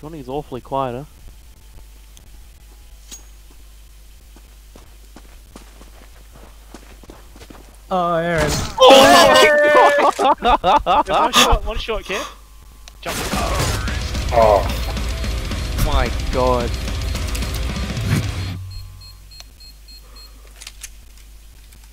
Johnny's awfully quiet, huh? Oh, Eren. Oh! One short, kid. Jump. Oh. My god.